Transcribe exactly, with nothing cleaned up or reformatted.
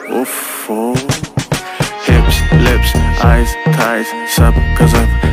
Oof, oh. Hips, lips, eyes, ties, Sab Gazab.